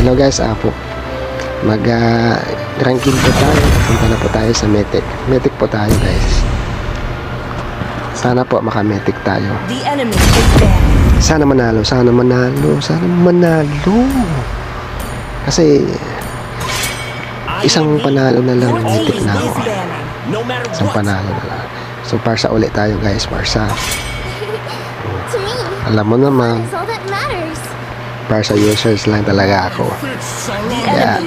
Hello guys, po mag-ranking po tayo. Punta na po tayo sa Mythic. Mythic po tayo guys. Sana po maka-Mythic tayo. Sana manalo, sana manalo, sana manalo. Kasi isang panalo na lang, Mythic na ako. Isang panalo na lang. So Parsa ulit tayo guys, Parsa. Alam mo naman, Parsa users lang talaga ako. Yeah.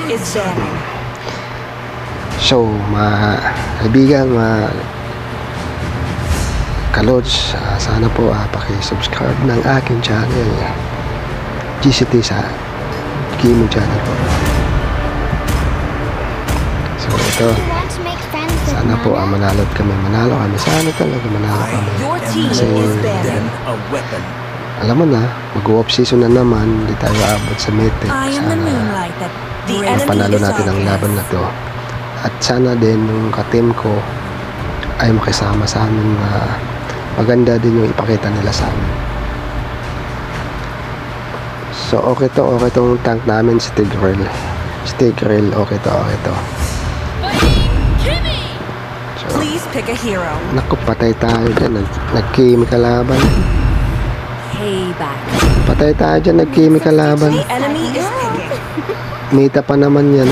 So, mga kaibigan, mga kalods, sana po paki-subscribe ng aking channel, GCT sa Gaming channel po. So, ito. Sana po manalo kami. Sana talaga manalo kami. Kasi alam mo na, mag-off season na naman, hindi tayo aabot sa Mythic. Sana panalo natin ang laban na to. At sana din yung ka-team ko ay makisama sa amin. Maganda din yung ipakita nila sa amin. So okay tong tank namin, si Tigreal. Okay to. So, naku, patay tayo dyan. Nag-game kalaban. Patay tayo dyan, nag-game kalaban. Mita pa naman yan.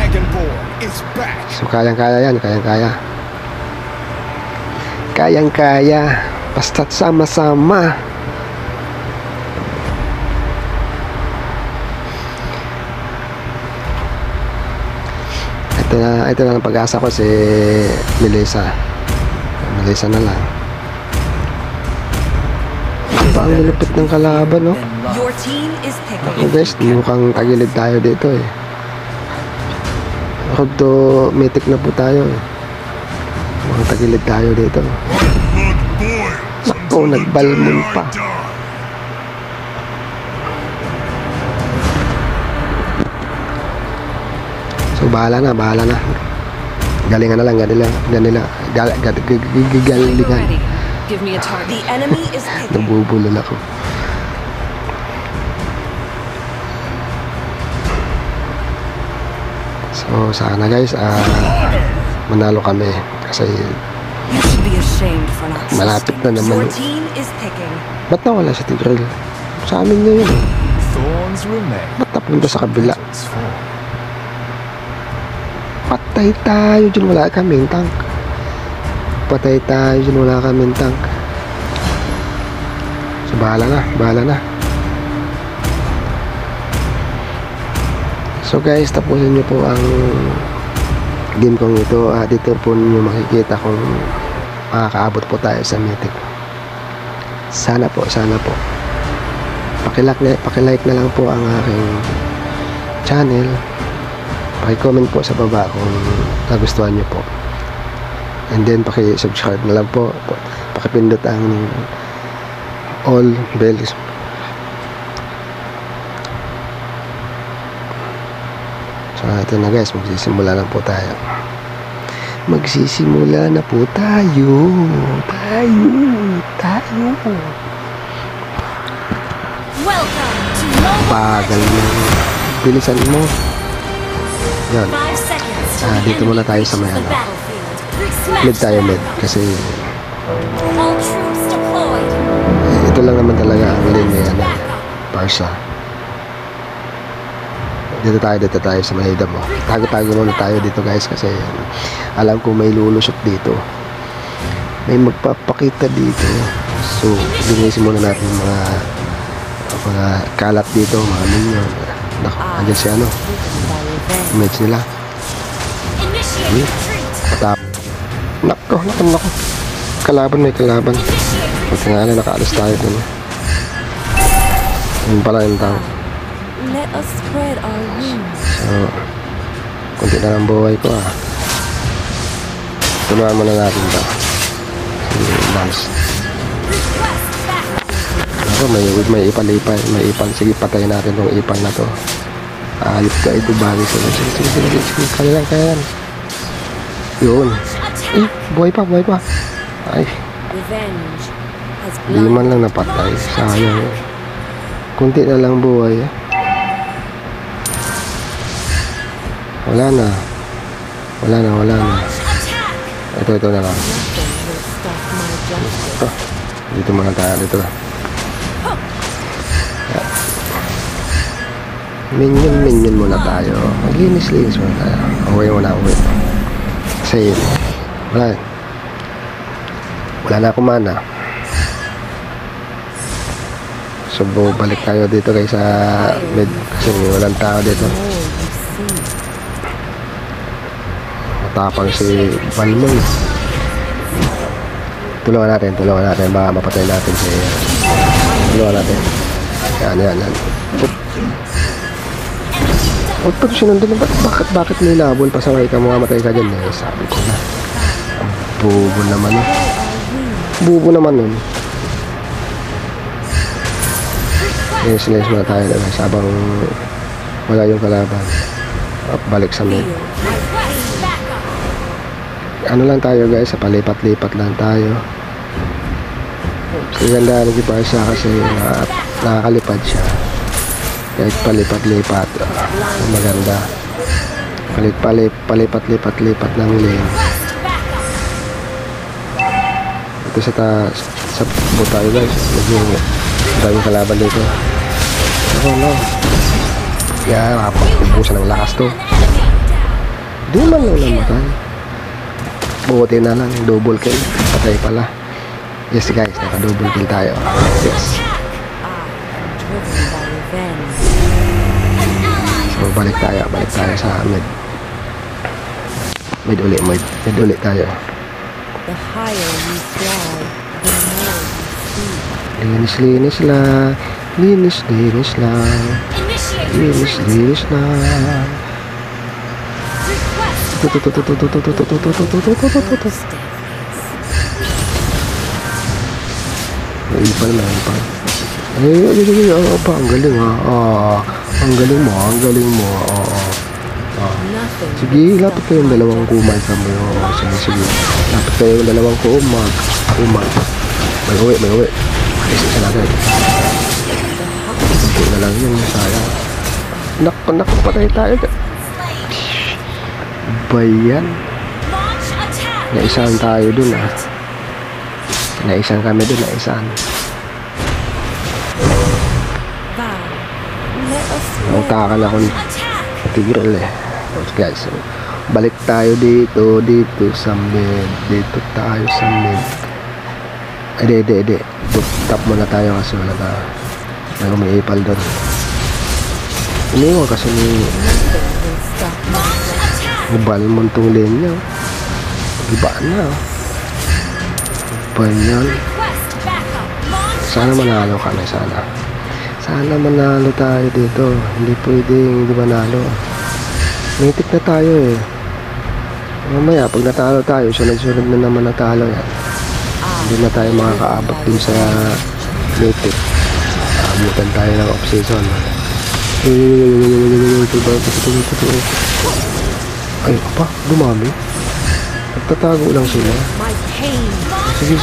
So kayang-kaya yan, kayang-kaya. Basta't sama-sama. Ito na ang pag-asa ko, si Melissa na lang. Ang nilupit ng kalaban, no? Ako guys, mukhang tagilid tayo dito eh. Ako to, Mythic na po tayo eh. Mukhang tagilid tayo dito. Naku, nagbalmon pa. So bahala na. Galingan na lang, galingan. Give me a target. The enemy is hidden. Nabubulol ako. So sana guys, manalo kami kasi You should be ashamed for not malapit na naman. Your team is picking. Ba't nawala si Tigreal? Sa amin na yun. Ba't napunta sa kabila? Patay tayo dyan, wala kaming tank. So bahala na. So guys, tapusin nyo po ang game kong ito. Dito po nyo makikita kung makakaabot po tayo sa Mythic. Sana po. Pakilike na lang po ang aking channel. Paki-comment po sa baba kung nagustuhan nyo po. And then paki-subscribe na lang po. Pakipindot ang all bells. So ito na guys, magsisimula na po tayo. Welcome to Mobile Bagal mo. Bilisan mo. Yan. 5 seconds. Dito muna tayo sa may ano. Mid tayo kasi All troops deployed. ito lang naman talaga ang lane na Parsa. Dito tayo sa may damo. Tago muna tayo dito guys kasi alam ko may lulusot dito. May magpapakita dito. So, linisin muna natin mga kalat dito, mga minion. Naku, andyan si ano. Image nila. Patap. Naku. May kalaban. Buti nga na nakaalis tayo dun. Yun pala yung tank. Let us spread our wings. So, kunti na lang buhay ko Tunuan muna natin ito. Lance. Ako, may ipal. Sige, patayin natin itong ipal na to. Ayos ka, ito bagay sa sige. Kaya lang. Yun. Buhay pa. Ay. Hindi man lang napatay. Sayang. Kunti na lang buhay. Wala na. Wala na, wala na. Launch attack. Ito na lang. Nothing will stop my justice. Dito muna tayo, dito na. Minion muna tayo. Linis muna tayo. Uwi muna. Kasi, wala na akong mana. So, balik tayo dito guys sa mid. Kasi walang tao dito. The more you see. Matapang si Balmon. Tulungan natin. Baka mapatay natin si... Tulungan natin. Yan. Huwag pa ito sinundan. Bakit may labol? Pasaway ka, mamamatay ka dyan. Sabi ko na. Ang bubo naman. Bubo naman nun. Slice muna tayo na habang wala yung kalaban. Balik sa mid. Request backup. Ano lang tayo guys, sa palipat-lipat lang tayo. Kasi ganda ng Barca kasi nakakalipad siya. Kahit palipat-lipat, maganda. Palipat-lipat ng lane. Request backup. Ito sa boot tayo guys. Medyo daming kalaban dito. No. Yan, makapubusan ng lakas to. Di man lang namatay. Buti na lang, double kill. Patay pala. Yes guys, naka-double kill tayo. Yes. Driven by revenge. So balik tayo sa mid. Mid ulit tayo. The higher you fly, the more you see. Linis lang. Linis lang. Initiate Linis lang. Naipal. Ay, ang galing ha. Ang galing mo. Nothing Sige, lapit kayong dalawang kumay kami. Sige. Lapit kayong dalawang kumag. May uwi. Isa natin. Kunti na lang yun, sayang. Naku, patay tayo. Bayan. launch attack. Naisahan tayo dun Naisahan kami dun. vow. Let us Nautakan ako ni Attack. Tigreal Guys, so, balik tayo dito sa mid. Dito tayo sa mid. Ede. Top muna tayo kasi wala na. May umiipal doon. Iniwan kasi ni nothing will stop my justice. Balmon tong lane niya. Iba na. Banyan. Request backup. Launch Sana manalo kami, sana. Sana manalo tayo dito. Hindi pwedeng hindi manalo. Mitik na tayo eh. Mamaya, pag natalo tayo, sunod-sunod na naman natalo yan. Hindi na tayo makakaabot dun sa mitik. Abutan tayo ng off-season. Ay, pa, dumami. Nagtatago lang sila. My pain. Sige.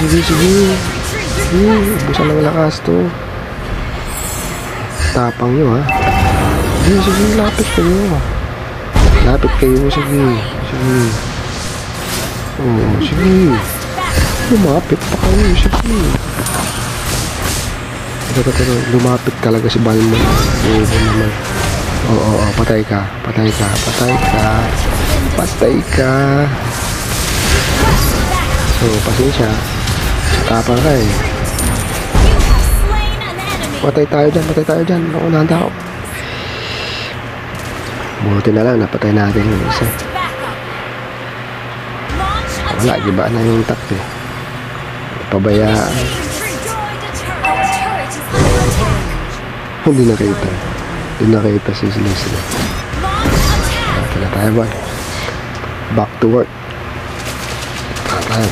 Ubusan ng lakas to. Tapang nyo ha. Sige, lapit kayo. Sige. Oh, sige. Lumapit pa kayo. Sige. Ito. Lumapit talaga si Balmon. Oo naman. Oo, patay ka. So, pasensya. Tapang ka eh. You have slain an enemy. Patay tayo dyan. Naunahan tayo. Buti na lang, napatay natin yung isa. Backup. Launch Wala, attack. giba na yung tap eh. Pabayaan. Destroyed a turret. Our turret is under attack. Hindi nakita si Leslie. Launch attack. Ito na tayo ba? Back to work. Tayo.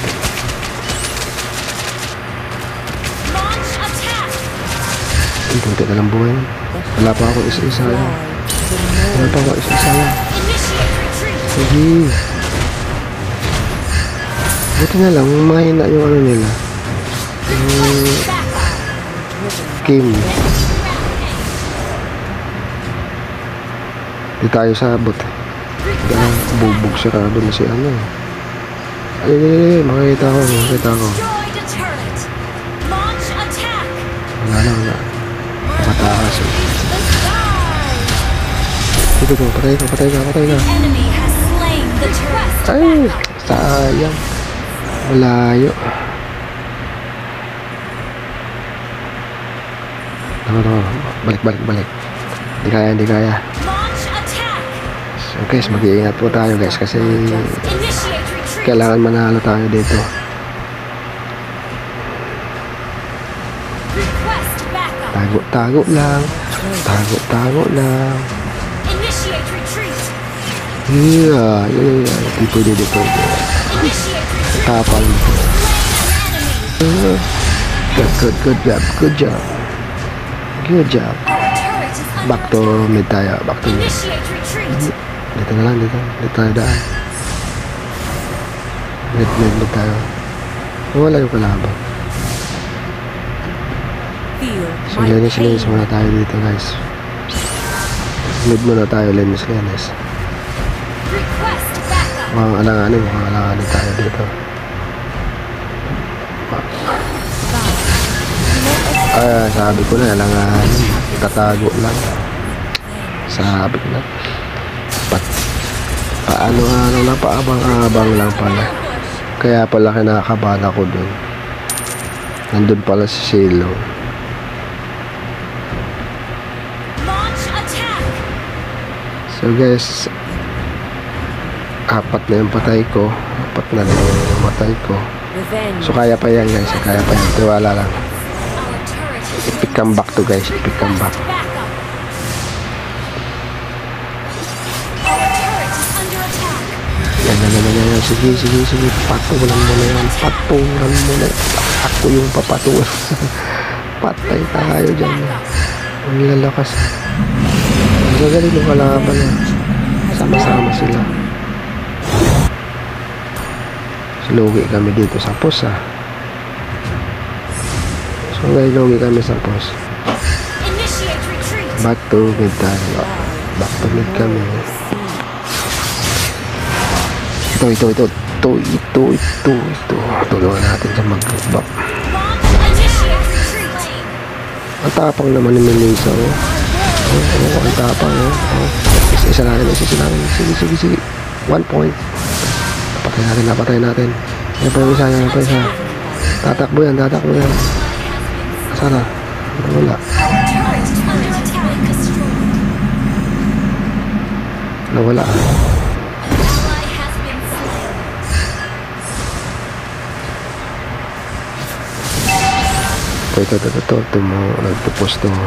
Launch attack. Kunti na lang buhay. Wala pa ako isa-isa lang. Initiate retreat. Sige. Buti na lang, mahina yung ano nila. Yung game. Di tayo sa bot. bubog siya ka doon si ano. Ay, makikita ko. Destroyed a turret. Launch attack. Wala. Mataas eh. The sky. Dito, patay ka. Enemy has slain the turret. Ay, sayang. Malayo. No. Balik. Hindi kaya. Launch attack. So guys, mag-iingat po tayo guys kasi Initiate retreat. kailangan manalo tayo dito. Request backup. Tago lang. Initiate retreat. Yeah. Hindi pwede dito. Initiate retreat. Tapang. Slain an enemy. Good job. Our turret is under Back to attack. mid tayo. Initiate retreat. Dito na lang, dito tayo daan. Mid tayo. Wala yung kalaban. Feel So, my linis pain. muna tayo dito guys. Mid muna tayo, linis. Request backup. Mukhang alanganin tayo dito. Sabi ko na, alanganin. Tatago lang. Sabi ko na. Paabang-abang lang pala. Kaya pala kinakabahan ako dun. Nandun pala si Silo. Launch attack. So guys, 4 na yung patay ko. 4 na yung matay ko. Revenge. So kaya pa yan guys, kaya pa yan. Tiwala lang. Our turret is Epic comeback to guys, epic comeback. backup. Our turret is under attack. Yan. Sige. Patulan mo na yan. Ako yung papatulan. Patay tayo dyan. Ang lalakas. Ang gagaling yung kalaban yan. Sama-sama sila. Lugi kami dito sa pos So lugi kami sa pos. Initiate retreat. Back to mid tayo. Back to mid kami. Ito. Tulungan natin sa mag-back. Launch initiate retreat. Ang tapang naman ni Melissa ang tapang Isa lang. Sige. 1 point. Napatay natin. Yan pa yung isa. Tatakbo yan. Sana. Wala. Turret is under attack. Destroyed. Nawala. Ally has been slain. Ito mo. Nagpupos to.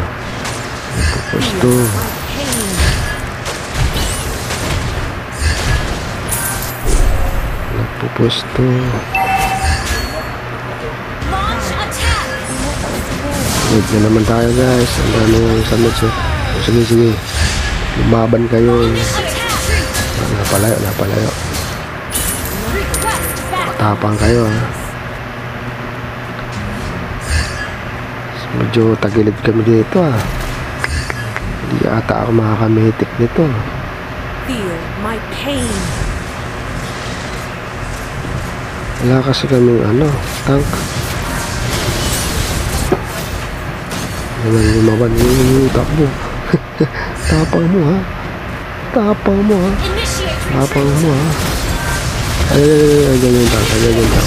Launch attack. Wait na naman tayo guys. Ang dami yung summit. Sige. Lumaban kayo. Attack. Napalayo. Request backup. Tapang kayo Medyo tagilid kami dito Hindi ata ako makakamitik nito. Feel my pain. Wala kasi kami tank. Naman lumaban. Takbo. Tapang mo Initiate Tapang retreat. mo Ay, ganyan tank. Enemy has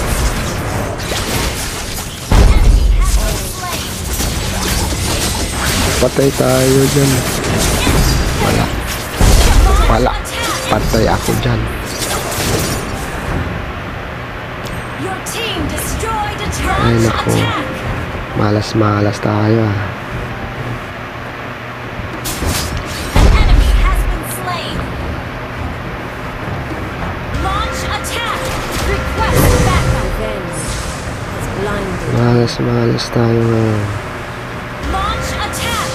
been slain. Patay tayo dyan. Wala. Launch attack. Patay ako dyan. Your team destroyed a turret. Ay, naku. Attack. Malas tayo Enemy has been slain. Launch attack. Request backup. Revenge has blinded. Malas tayo ngayon. Launch attack.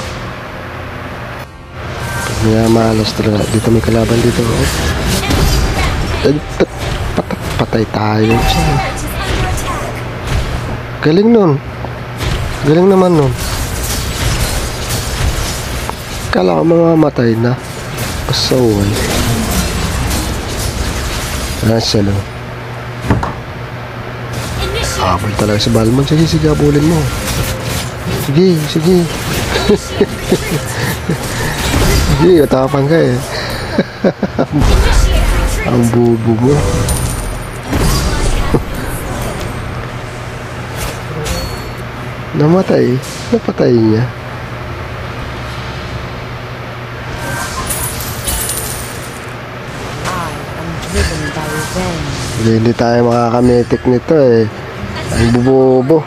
Kaya malas talaga. Dito may kalaban dito. Enemy rampage. Patay tayo dyan. Turret is under attack. Galing naman nun. Kala ko mamamatay na. Pasaway. Ayan siya, no? Initiate Habol talaga si Balmon. Sige, sige, habulin mo. Sige, sige. Sige, matapang ka eh. Ang bubo mo. Namatay. Napatay niya. I am driven by revenge. Hindi tayo makakamitik nito eh. Ang bubobo.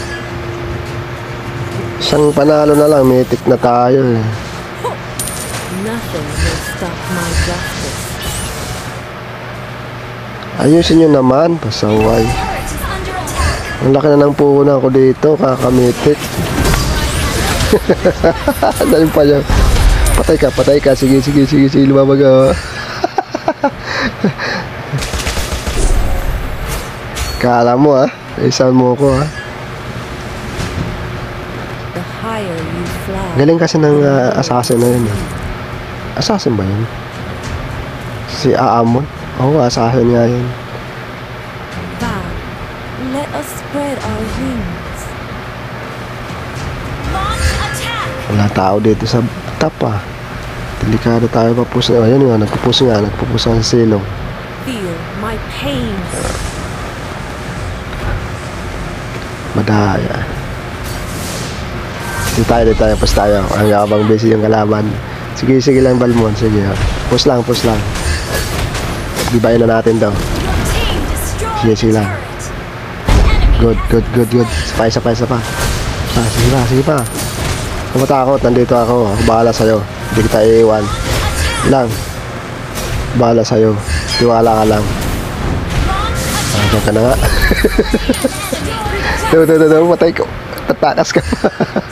Isang panalo na lang, mitik na tayo eh. Nothing will stop my justice. Ayusin nyo naman, pasaway. turret is under attack. Ang laki na ng puhunan ko dito, kakamitik. Dahil pa niya. Patay ka, patay ka. Sige, sige, sige, sige, lumabag ka. Kala mo ha, isan mo ko ha. The higher you fly, Galing kasi ng assassin na yun. Assassin ba yun? Si Aamon? Oo, assassin nga yun. bow. Let us spread our wings. Launch attack. Wala tao dito sa top ah. Delikado tayo papus. Oh, ayun nga, nagpupus nga sa silong. Feel my pain. Madaya. Dito tayo, pas tayo. Ang habang busy yung kalaban. Sige, sige lang, Balmon. Sige, push lang, push lang. Gibayin na natin daw. Your team destroyed Sige, sige the lang. turret. Enemy Good, good, good, good. Sapay, sapay, sapay. Ah, sige pa, sige pa. Huwag matakot, nandito ako. Ako bahala sa'yo. Hindi kita iiwan. Lang. Bahala sa'yo. Tiwala ka lang. Ah, diyan ka na nga. Tuh, patay ko. Tatakas ka pa.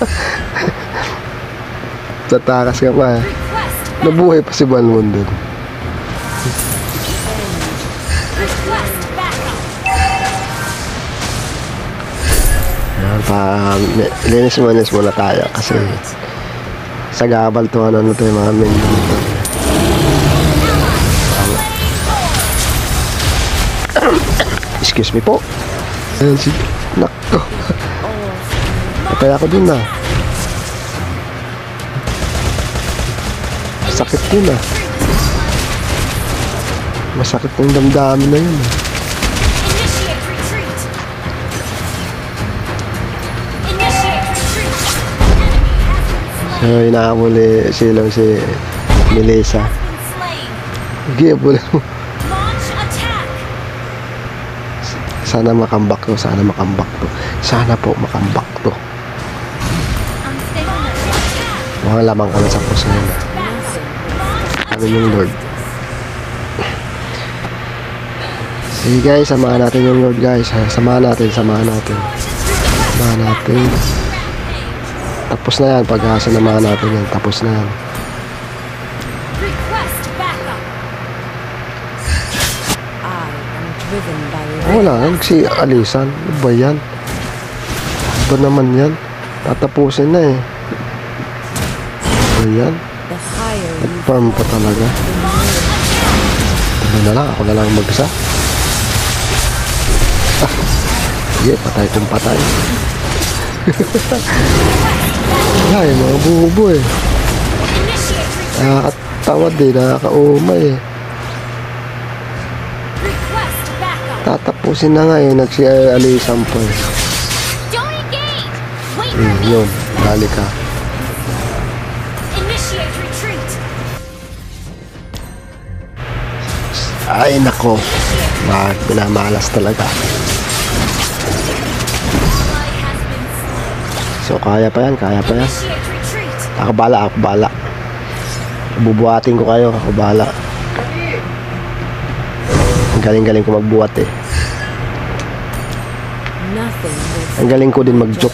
Tatakas ka pa. request Nabuhay pa si Balmon dun. request backup. Ayan, linis muna tayo kasi sa gabal to ano to yung mga menu nito. Excuse me po. Ayan si... Nakto. Patay ako dun ah. Sakit yun ah. Masakit ng damdamin na yun ah. Initiate retreat. Initiate retreat. Enemy has been slain. So, inaamuli silang si Melissa. Has been slain. Sige, abulin mo. Launch attack. Sana makambak to, sana makambak to. Sana po makambak to. Unstable attack. Mga lamang ka na sa puso na. Ano yung Lord? Sige guys, samahan natin yung Lord guys. Ha? Samahan natin, samahan natin. Samahan natin. Tapos na yan, pag-asa naman natin yan. Tapos na yan. Request backup. I am driven by revenge. Wala, si Alisan. Ano ba yan? Ano ba naman yan? Tatapusin na eh. Ano ba yan? The higher you Nag-farm pa talaga. Ano na lang, ako na lang mag-isa. Ah, sige, patay kung patay. Wala yung mga bubo eh. Initiate retreat. Nakakatawad eh, nakakaumay eh. Request backup. Tatapusin na nga eh, nagsi-alisan pa eh. Don't engage. Wait for me. Yun, dali ka. Initiate retreat. Ay nako, pinamalas talaga. Ally has been slain. So kaya pa yan, kaya pa yan. Initiate retreat. Ako bala. Bubuhatin ko kayo, ako bala. Ang galing-galing ko magbuhat eh. nothing will Ang galing ko din mag-joke.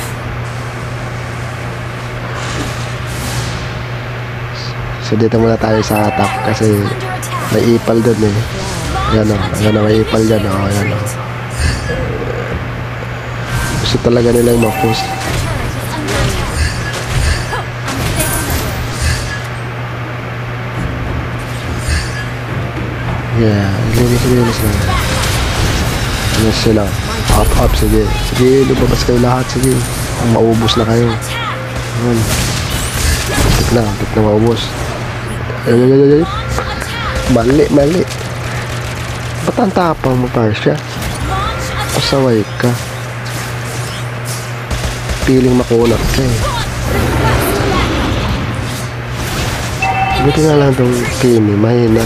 So dito muna tayo sa top kasi Under attack. may ipal doon eh. Ayan o, ayan o, may ipal dyan o, ayan o. Gusto talaga nilang ma-post. Turret is under attack. Unstable Yeah, linis lang. Linis sila. Up, sige. Sige, lumabas kayo lahat, sige. Maubos na kayo. Ayun. Tik na maubos. Ay. Mali. Ba't ang tapang mo, Parsha? Pasaway ka. Piling makunat ka eh. Buti nga lang itong Kimi, mahina.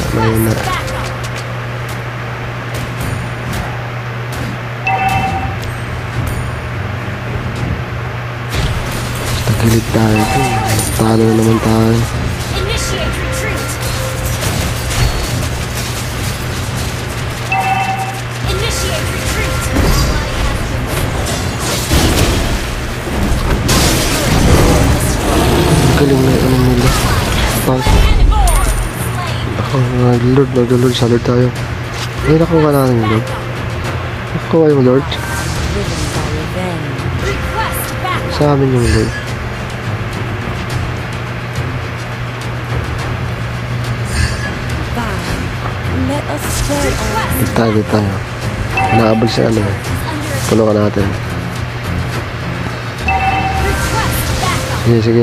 Tagilid tayo ito. Talo na naman tayo. Initiate retreat. Initiate retreat. Galing na yung nila. Tapos, Lord, salad tayo. Ay, nakuha natin yung Lord. Nakuha yung Lord. Driven by revenge. Request backup. Sa amin yung Lord. Fine. Let us spread our Dito tayo. Naabol si ano eh. Tulungan natin. Sige.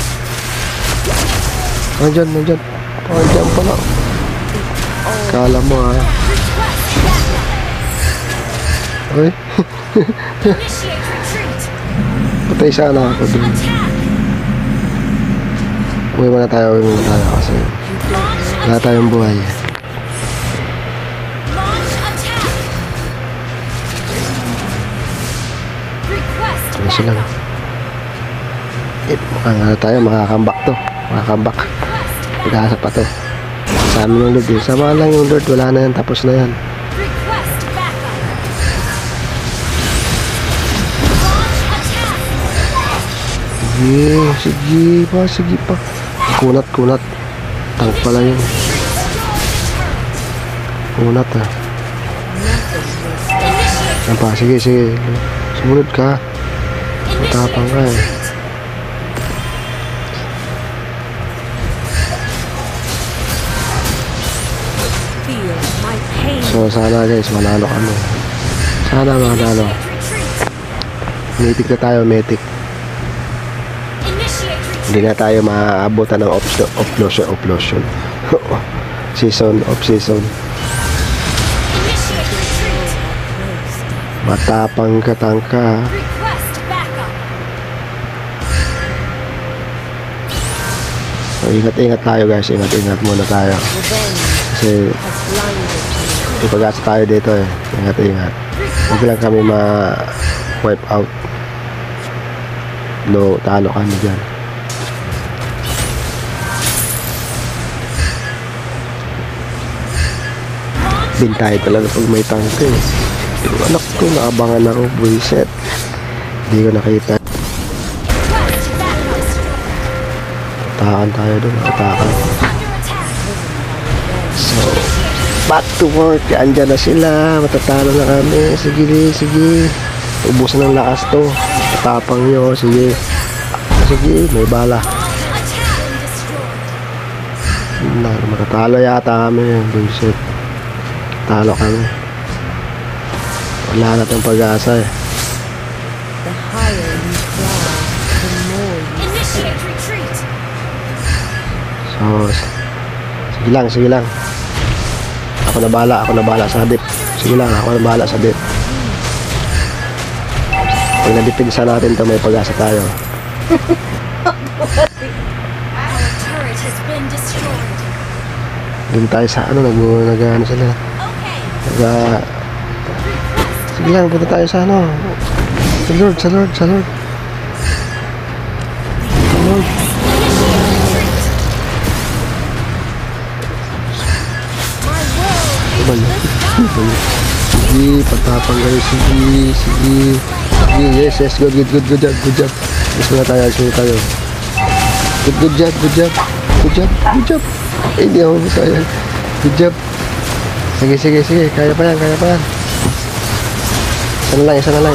Nandyan pala. Kala mo ha. Ay. Initiate retreat. Patay sana ako dun. Uwi muna tayo kasi wala tayong buhay. Launch attack. Request Ano sila? Makakambak to. Pag-asa pa to. Sa amin yung Lord eh. Sama lang yung Lord. Wala na yan. Tapos na yan. request backup. Launch attack. Sige pa. Kunat. Tank pala yun. Kunat ah. Yan pa. Sige. Sumunod ka. Matapang ka eh. feel my pain. So sana guys, manalo kami. Sana manalo. Metik na tayo, metik. Initiate retreat. Hindi na tayo maaabutan ng offlosion. Off-season. Initiate retreat. Matapang ka, tangka. Request backup. So, ingat tayo guys, ingat muna tayo. Revenge Kasi has blinded me. ipag-asa tayo dito eh. Ingat. Huwag lang kami ma-wipe out. No, talo kami dyan. Bintay talaga pag may tangke eh. Yung anak ko, naabangan ako, buiset. Hindi ko nakita. Request backup. Atakan tayo doon, atakan. Under attack. So, back to work. Andyan na sila. Matatalo na kami. Sige. Ubusan ng lakas to. Matapang nyo. Sige, may bala. Attack and destroy. Matatalo yata kami. Bullshit. Talo kami. Wala na tayong pag-asa eh. The higher you fly, the more you Initiate retreat. So, sige lang. Ako na bahala sa dip. Sige lang, ako na bahala sa dip. Pag nadipinsa natin to, may pag-asa tayo. Our turret has been destroyed. Doon tayo sa nag-ano sila. Okay. Sige lang, punta tayo sa Sa Lord. Sige, patapang kayo. Sige. Yes, good job. Yes, muna tayo. Good job. Eh, hindi ako masaya. Good job. Sige. Kaya pa yan. Isa na lang.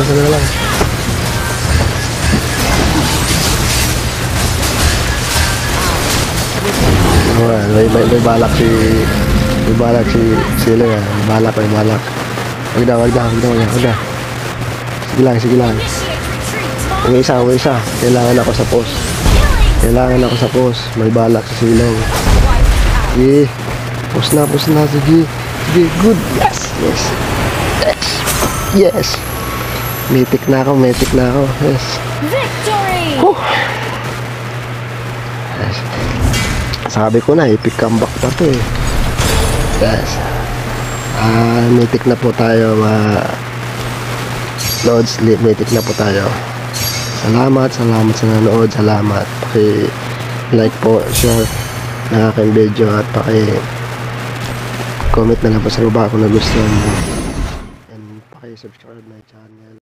May balak si May balak si Sila yan. May balak. Wag na. Sige lang. Initiate retreat. Yung isa. Kailangan ako sa post. May balak si Silaw. Sige. Post na. Sige, good. Yes. Mythic na ako. Yes. Victory! Yes. Sabi ko na, epic comeback pa to eh. Yes. Mythic na po tayo, Lord Sleep. Mythic na po tayo. Salamat sa nanonood. Salamat. Like po, share ng aking video at comment na lang po sa baba kung nagustuhan mo. And subscribe my channel.